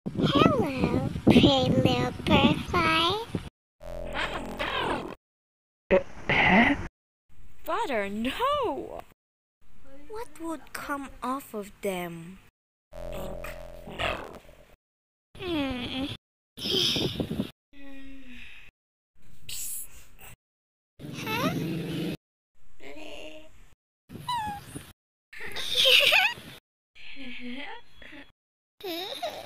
Hello, pretty little butterfly. Father, no! What would come off of them? Ink. No. Hmm. Psst. Huh? Bleh.